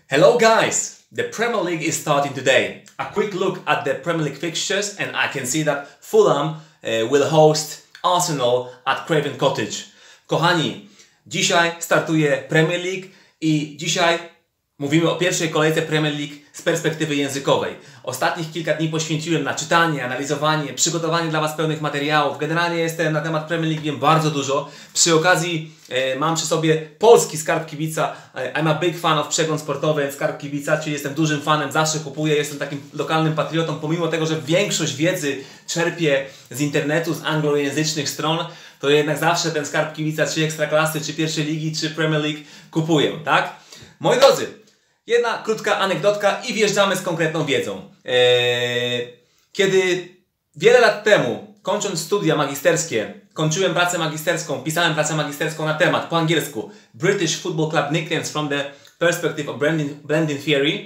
Hello guys! The Premier League is starting today. A quick look at the Premier League fixtures and I can see that Fulham will host Arsenal at Craven Cottage. Kochani, dzisiaj startuje Premier League i dzisiaj mówimy o pierwszej kolejce Premier League z perspektywy językowej. Ostatnich kilka dni poświęciłem na czytanie, analizowanie, przygotowanie dla Was pełnych materiałów. Generalnie jestem na temat Premier League, wiem bardzo dużo. Przy okazji mam przy sobie polski Skarb Kibica. I'm a big fan of przegląd sportowy, więc Skarb Kibica, czyli jestem dużym fanem, zawsze kupuję, jestem takim lokalnym patriotą, pomimo tego, że większość wiedzy czerpię z internetu, z anglojęzycznych stron, to jednak zawsze ten Skarb Kibica, czy Ekstraklasy, czy pierwszej ligi, czy Premier League kupuję, tak? Moi drodzy, jedna krótka anegdotka i wjeżdżamy z konkretną wiedzą. Kiedy wiele lat temu, kończąc studia magisterskie, kończyłem pracę magisterską, pisałem pracę magisterską na temat, po angielsku, British Football Club Nicknames from the Perspective of Blending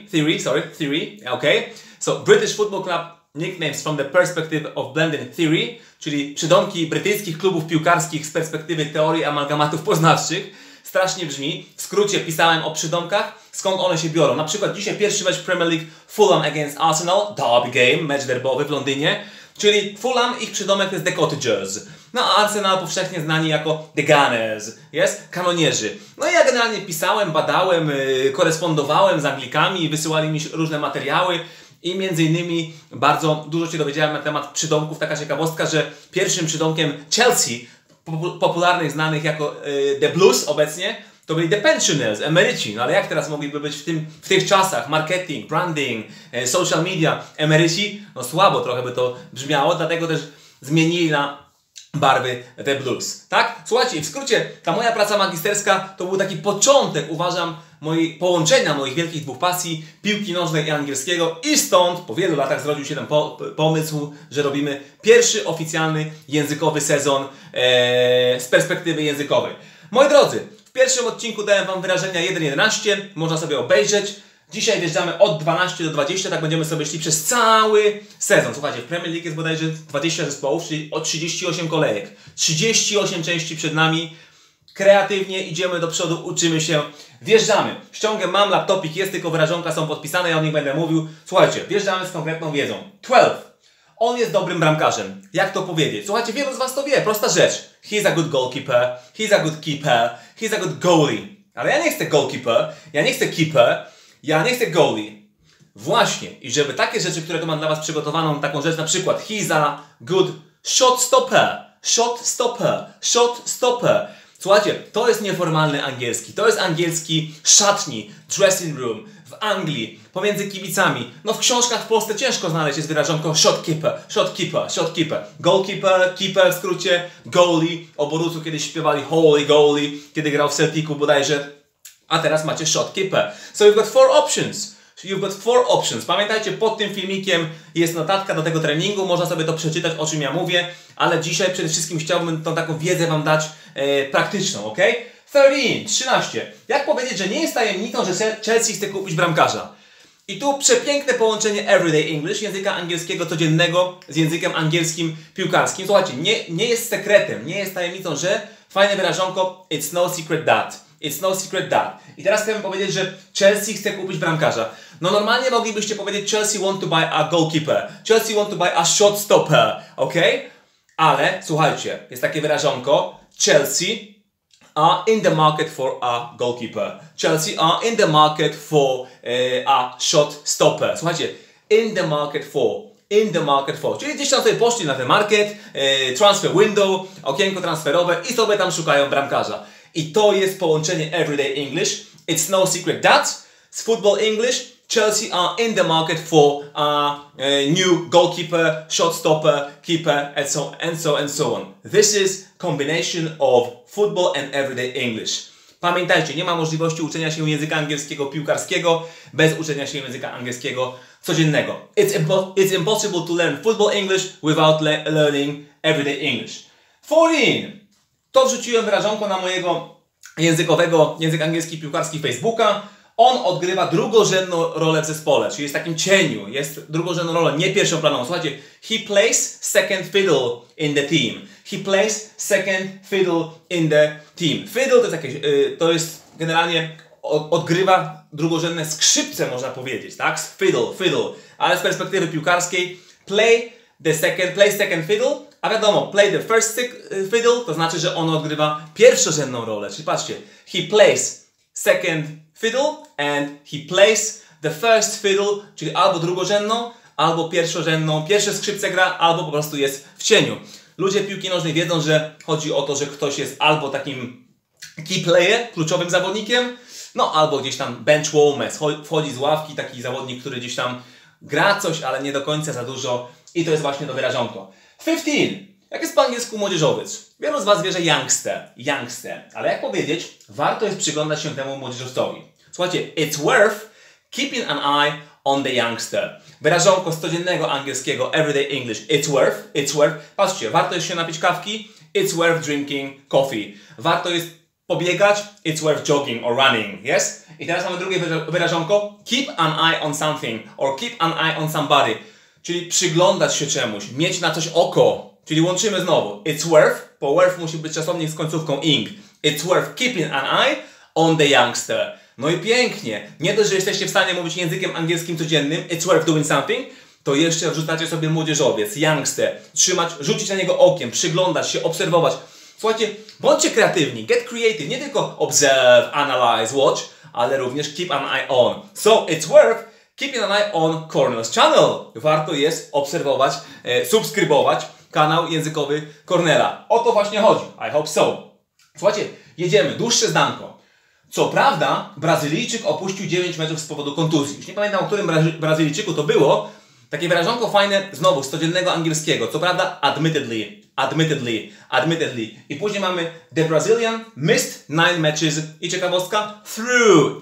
Theory, okay? So, British Football Club Nicknames from the Perspective of Blending Theory, czyli przydomki brytyjskich klubów piłkarskich z perspektywy teorii amalgamatów poznawczych. Strasznie brzmi. W skrócie pisałem o przydomkach, skąd one się biorą. Na przykład dzisiaj pierwszy mecz Premier League Fulham against Arsenal, derby game, mecz derbowy w Londynie. Czyli Fulham, ich przydomek to jest The Cottagers. No a Arsenal powszechnie znani jako The Gunners, jest? Kanonierzy. No i ja generalnie pisałem, badałem, korespondowałem z Anglikami, wysyłali mi różne materiały. I między innymi bardzo dużo się dowiedziałem na temat przydomków. Taka ciekawostka, że pierwszym przydomkiem Chelsea, popularnych, znanych jako The Blues obecnie, to byli The Pensioners, emeryci. No ale jak teraz mogliby być w tych czasach? Marketing, branding, social media, emeryci? No słabo trochę by to brzmiało, dlatego też zmienili na barwy The Blues. Tak? Słuchajcie, w skrócie, ta moja praca magisterska to był taki początek, uważam, połączenia moich wielkich dwóch pasji, piłki nożnej i angielskiego, i stąd po wielu latach zrodził się ten pomysł, że robimy pierwszy oficjalny językowy sezon z perspektywy językowej. Moi drodzy, w pierwszym odcinku dałem Wam wyrażenia 1.11, można sobie obejrzeć. Dzisiaj wjeżdżamy od 12 do 20, tak będziemy sobie szli przez cały sezon. Słuchajcie, w Premier League jest bodajże 20 zespołów, czyli o 38 kolejek. 38 części przed nami. Kreatywnie idziemy do przodu, uczymy się, wjeżdżamy. Ściągę mam, laptopik jest, tylko wyrażonka są podpisane, ja o nich będę mówił. Słuchajcie, wjeżdżamy z konkretną wiedzą. 12. On jest dobrym bramkarzem. Jak to powiedzieć? Słuchajcie, wielu z Was to wie, prosta rzecz. He's a good goalkeeper, he's a good keeper, he's a good goalie. Ale ja nie chcę goalkeeper, ja nie chcę keeper, ja nie chcę goalie. Właśnie. I żeby takie rzeczy, które tu mam dla Was przygotowaną, taką rzecz na przykład, he's a good shot stopper, shot stopper, shot stopper. Słuchajcie, to jest nieformalny angielski. To jest angielski szatni, dressing room, w Anglii, pomiędzy kibicami. No w książkach w Polsce ciężko znaleźć jest wyrażonką shotkeeper, shotkeeper, shotkeeper. Goalkeeper, keeper w skrócie, goalie. O Borucu kiedyś śpiewali Holy Goalie, kiedy grał w Celticu bodajże. A teraz macie shotkeeper. So you've got four options. You've got four options. Pamiętajcie, pod tym filmikiem jest notatka do tego treningu, można sobie to przeczytać, o czym ja mówię, ale dzisiaj przede wszystkim chciałbym tą taką wiedzę Wam dać praktyczną, ok? 13. Jak powiedzieć, że nie jest tajemnicą, że Chelsea chce kupić bramkarza? I tu przepiękne połączenie everyday English, języka angielskiego codziennego z językiem angielskim piłkarskim. Słuchajcie, nie jest sekretem, nie jest tajemnicą, że fajne wyrażonko it's no secret that. It's no secret that. I teraz chcemy powiedzieć, że Chelsea chce kupić bramkarza. No normalnie moglibyście powiedzieć Chelsea want to buy a goalkeeper. Chelsea want to buy a shot stopper. Ok? Ale słuchajcie, jest takie wyrażonko Chelsea are in the market for a goalkeeper. Chelsea are in the market for a shot stopper. Słuchajcie, in the market for. In the market for. Czyli gdzieś tam sobie poszli na ten market, transfer window, okienko transferowe i sobie tam szukają bramkarza. I to jest połączenie everyday English. It's no secret that. Z football English, Chelsea are in the market for a new goalkeeper, shot stopper, keeper, and so on. This is combination of football and everyday English. Pamiętajcie, nie ma możliwości uczenia się języka angielskiego piłkarskiego bez uczenia się języka angielskiego codziennego. It's impossible to learn football English without learning everyday English. 14. To wrzuciłem wyrażonko na mojego język angielski piłkarski Facebooka. On odgrywa drugorzędną rolę w zespole, czyli jest takim cieniu, jest drugorzędną rolą, nie pierwszoplanową. Słuchajcie, he plays second fiddle in the team. He plays second fiddle in the team. Fiddle to jest generalnie odgrywa drugorzędne skrzypce, można powiedzieć, tak? Fiddle. Ale z perspektywy piłkarskiej play second fiddle, a wiadomo, play the first fiddle, to znaczy, że on odgrywa pierwszorzędną rolę. Czyli patrzcie, he plays second fiddle and he plays the first fiddle, czyli albo drugorzędną, albo pierwszorzędną. Pierwsze skrzypce gra, albo po prostu jest w cieniu. Ludzie piłki nożnej wiedzą, że chodzi o to, że ktoś jest albo takim key player, kluczowym zawodnikiem, no albo gdzieś tam bench warmer, wchodzi z ławki, taki zawodnik, który gdzieś tam gra coś, ale nie do końca za dużo i to jest właśnie to wyrażonko. 15. Jak jest po angielsku młodzieżowiec? Wielu z Was wie, że youngster. Ale jak powiedzieć, warto jest przyglądać się temu młodzieżowcowi. Słuchajcie, it's worth keeping an eye on the youngster. Wyrażonko z codziennego angielskiego, everyday English, it's worth. Patrzcie, warto jest się napić kawki, it's worth drinking coffee. Warto jest pobiegać, it's worth jogging or running, yes? I teraz mamy drugie wyrażonko, keep an eye on something, or keep an eye on somebody. Czyli przyglądać się czemuś, mieć na coś oko. Czyli łączymy znowu, it's worth, po worth musi być czasownik z końcówką ing. It's worth keeping an eye on the youngster. No i pięknie. Nie dość, że jesteście w stanie mówić językiem angielskim codziennym, it's worth doing something, to jeszcze wrzucacie sobie młodzieżowiec, youngster. Rzucić na niego okiem, przyglądać się, obserwować. Słuchajcie, bądźcie kreatywni, get creative. Nie tylko observe, analyze, watch, ale również keep an eye on. So, it's worth keeping an eye on Cornell's channel. Warto jest obserwować, subskrybować kanał językowy Cornella. O to właśnie chodzi. I hope so. Słuchajcie, jedziemy. Dłuższe zdanko. Co prawda, Brazylijczyk opuścił 9 meczów z powodu kontuzji. Już nie pamiętam, o którym Brazylijczyku to było. Takie wyrażonko fajne, znowu, z codziennego angielskiego. Co prawda, admittedly. I później mamy the Brazilian missed 9 matches. I ciekawostka, through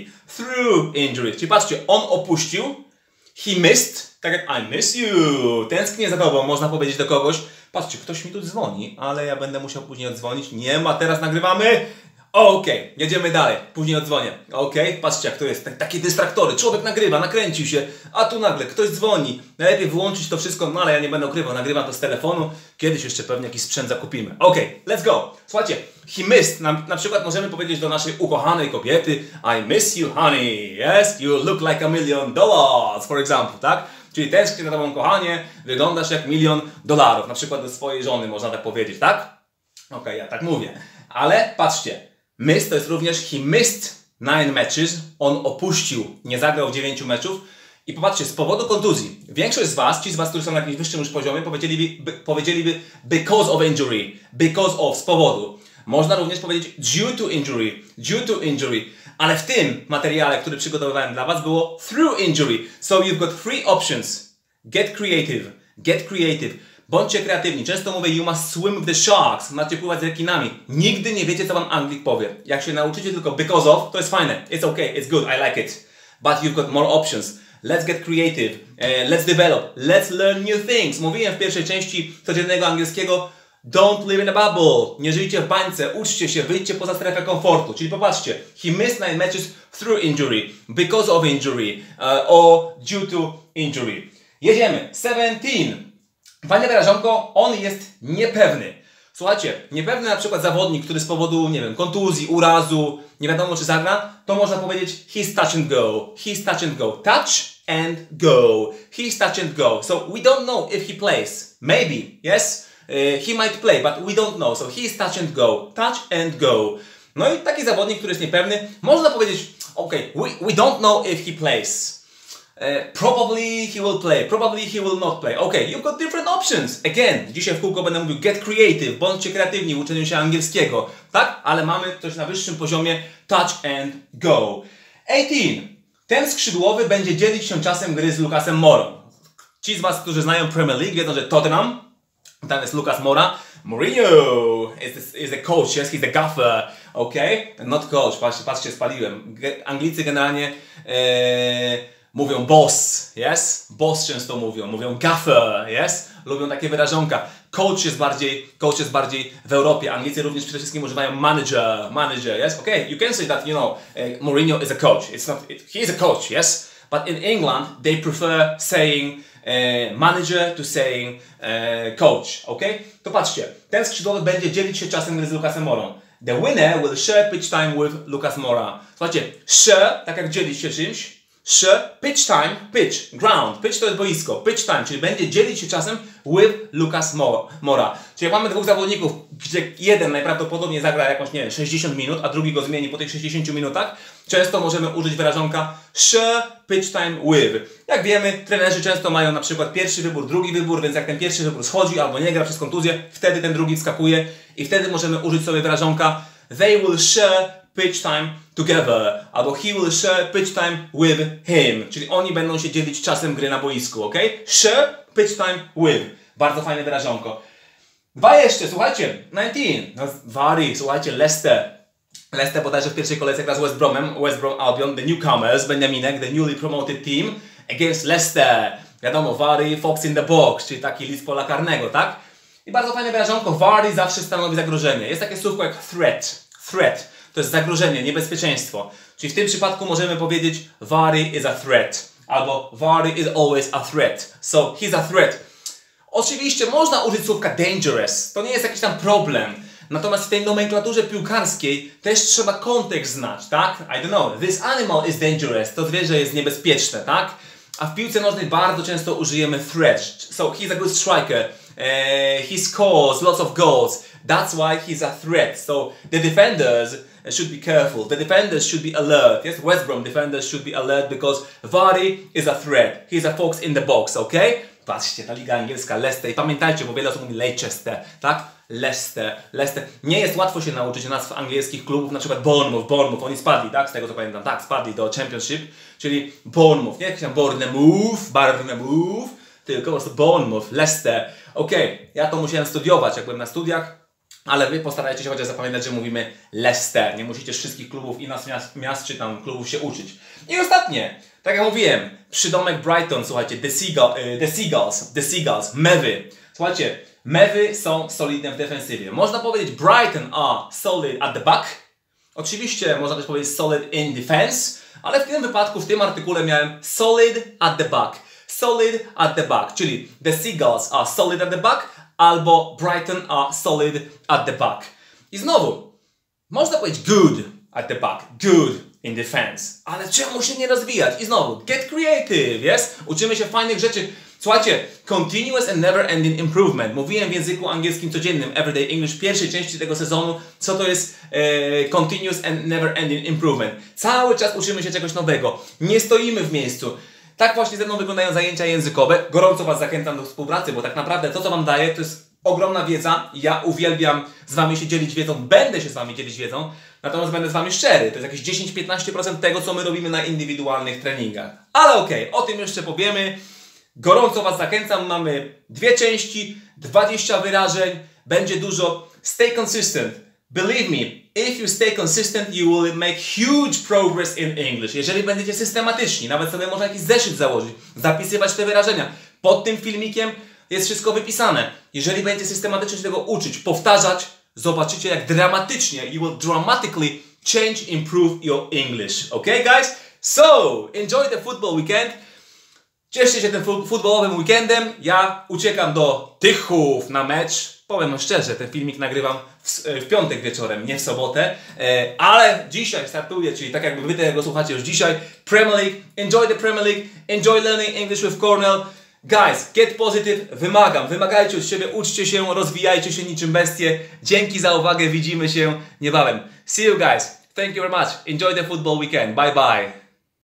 injury. Czyli patrzcie, on opuścił, he missed, tak jak I miss you. Tęsknię za tobą, można powiedzieć do kogoś. Patrzcie, ktoś mi tu dzwoni, ale ja będę musiał później odzwonić. Nie ma, teraz nagrywamy. Okej, jedziemy dalej. Później odzwonię. Patrzcie jak to jest. Takie dystraktory. Człowiek nagrywa, nakręcił się, a tu nagle ktoś dzwoni. Najlepiej wyłączyć to wszystko, no ale ja nie będę ukrywał. Nagrywam to z telefonu. Kiedyś jeszcze pewnie jakiś sprzęt zakupimy. Let's go. Słuchajcie, he missed. Na przykład możemy powiedzieć do naszej ukochanej kobiety I miss you, honey. Yes, you look like $1 million, for example, tak? Czyli tęsknię za tobą, kochanie, wyglądasz jak $1 milion. Na przykład do swojej żony można tak powiedzieć, tak? Ja tak mówię. Ale patrzcie. Miss to jest również he missed 9 matches. On opuścił, nie zagrał 9 meczów. I popatrzcie, z powodu kontuzji. Większość z Was, ci z Was, którzy są na jakimś wyższym już poziomie, powiedzieliby because of injury. Because of, z powodu. Można również powiedzieć due to injury. Ale w tym materiale, który przygotowywałem dla Was, było through injury. So you've got 3 options. Get creative. Bądźcie kreatywni. Często mówię, you must swim with the sharks. Macie pływać z rekinami. Nigdy nie wiecie, co Wam Anglik powie. Jak się nauczycie tylko because of, to jest fajne. It's okay, it's good, I like it. But you've got more options. Let's get creative. Let's develop. Let's learn new things. Mówiłem w pierwszej części codziennego angielskiego, don't live in a bubble. Nie żyjcie w bańce. Uczcie się, wyjdźcie poza strefę komfortu. Czyli popatrzcie, he missed 9 matches through injury, because of injury, or due to injury. Jedziemy. 17. Fajne wyrażonko, on jest niepewny. Słuchajcie, niepewny na przykład zawodnik, który z powodu, nie wiem, kontuzji, urazu, nie wiadomo czy zagra, to można powiedzieć he's touch and go. Touch and go. He's touch and go. So we don't know if he plays. Maybe, yes? He might play, but we don't know. So he's touch and go. Touch and go. No i taki zawodnik, który jest niepewny, można powiedzieć, we don't know if he plays. Probably he will play, probably he will not play. You've got different options. Again, dzisiaj w kółko będę mówił get creative, bądźcie kreatywni w uczeniu się angielskiego, tak? Ale mamy coś na wyższym poziomie touch and go. 18. Ten skrzydłowy będzie dzielić się czasem gry z Lucasem Morą. Ci z Was, którzy znają Premier League, wiedzą, że Tottenham, tam jest Lucas Moura. Mourinho is the coach, yes, he's the gaffer. Not coach, patrzcie, spaliłem. Anglicy generalnie mówią boss, yes? Boss często mówią gaffer, yes? Lubią takie wyrażonka. Coach jest bardziej w Europie. Anglicy również przede wszystkim używają manager, yes? You can say that, Mourinho is a coach. He is a coach, yes? But in England, they prefer saying manager to saying coach, To patrzcie, ten skrzydłowy będzie dzielić się czasem gry z Lucasem Mourą. The winner will share pitch time with Lucas Moura. Słuchajcie, share, tak jak dzielić się czymś, share, pitch time, pitch, ground, pitch to jest boisko, pitch time, czyli będzie dzielić się czasem with Lucas Moura. Czyli jak mamy dwóch zawodników, gdzie jeden najprawdopodobniej zagra jakąś, nie wiem, 60 minut, a drugi go zmieni po tych 60 minutach, często możemy użyć wyrażonka share pitch time with. Jak wiemy, trenerzy często mają na przykład pierwszy wybór, drugi wybór, więc jak ten pierwszy wybór schodzi albo nie gra przez kontuzję, wtedy ten drugi wskakuje i wtedy możemy użyć sobie wyrażonka they will share pitch time together, albo he will share pitch time with him, czyli oni będą się dzielić czasem gry na boisku, ok? Share pitch time with. Bardzo fajne wyrażonko. Dwa jeszcze, słuchajcie, 19. No, Vardy, słuchajcie, Leicester. Leicester bodajże w pierwszej kolejce gra z West Bromem, West Brom Albion, the newcomers, Benjaminek, the newly promoted team, against Leicester. Wiadomo, Vardy, Fox in the box, czyli taki list pola karnego, tak? I bardzo fajne wyrażonko, Vardy zawsze stanowi zagrożenie. Jest takie słówko jak threat. Threat. To jest zagrożenie, niebezpieczeństwo. Czyli w tym przypadku możemy powiedzieć Vardy is a threat. Albo Vardy is always a threat. So, he's a threat. Oczywiście można użyć słówka dangerous. To nie jest jakiś tam problem. Natomiast w tej nomenklaturze piłkarskiej też trzeba kontekst znać, tak? I don't know, this animal is dangerous. To zwierzę jest niebezpieczne, tak? A w piłce nożnej bardzo często użyjemy threat. So, he's a good striker. He scores lots of goals. That's why he's a threat. So, the defenders should be careful. The defenders should be alert. Yes, West Brom defenders should be alert because Vardy is a threat. He's a fox in the box, okay? Patrzcie, ta liga angielska, Leicester. I pamiętajcie, bo wiele osób mówi Leicester, tak? Leicester. Nie jest łatwo się nauczyć nazw angielskich klubów, na przykład Bournemouth. Oni spadli, tak? Z tego co pamiętam. Tak, spadli do Championship, czyli Bournemouth. Nie jak się Bournemouth, tylko po prostu Bournemouth, Leicester. Okej, ja to musiałem studiować, jak byłem na studiach. Ale wy postarajcie się chociaż zapamiętać, że mówimy Leicester. Nie musicie wszystkich klubów i nazw miast czy tam klubów się uczyć. I ostatnie, tak jak mówiłem, przydomek Brighton, słuchajcie, The Seagulls, mewy. Słuchajcie, mewy są solidne w defensywie. Można powiedzieć Brighton are solid at the back. Oczywiście można też powiedzieć solid in defense, ale w tym wypadku, w tym artykule miałem solid at the back. Solid at the back, czyli The Seagulls are solid at the back, albo Brighton are solid at the back. I znowu, można powiedzieć good at the back, good in defense, ale czemu się nie rozwijać? I znowu, get creative, yes? Uczymy się fajnych rzeczy. Słuchajcie, continuous and never ending improvement. Mówiłem w języku angielskim codziennym, Everyday English, w pierwszej części tego sezonu, co to jest continuous and never ending improvement. Cały czas uczymy się czegoś nowego. Nie stoimy w miejscu. Tak właśnie ze mną wyglądają zajęcia językowe. Gorąco Was zachęcam do współpracy, bo tak naprawdę to, co Wam daję, to jest ogromna wiedza. Ja uwielbiam z Wami się dzielić wiedzą, będę się z Wami dzielić wiedzą, natomiast będę z Wami szczery. To jest jakieś 10-15% tego, co my robimy na indywidualnych treningach. Ale okej, o tym jeszcze powiemy. Gorąco Was zachęcam. Mamy 2 części, 20 wyrażeń, będzie dużo. Stay consistent. Believe me, if you stay consistent, you will make huge progress in English. Jeżeli będziecie systematyczni, nawet sobie można jakiś zeszyt założyć, zapisywać te wyrażenia. Pod tym filmikiem jest wszystko wypisane. Jeżeli będziecie systematycznie się tego uczyć, powtarzać, zobaczycie jak dramatycznie, you will dramatically change, improve your English. Okay, guys? So, enjoy the football weekend. Cieszcie się tym futbolowym weekendem. Ja uciekam do Tychów na mecz. Powiem szczerze, ten filmik nagrywam w piątek wieczorem, nie w sobotę. Ale dzisiaj startuję, czyli tak jakby wy tego słuchacie już dzisiaj. Premier League, enjoy the Premier League, enjoy learning English with Cornell. Guys, get positive, wymagajcie od siebie, uczcie się, rozwijajcie się niczym bestie. Dzięki za uwagę, widzimy się niebawem. See you guys, thank you very much, enjoy the football weekend, bye bye.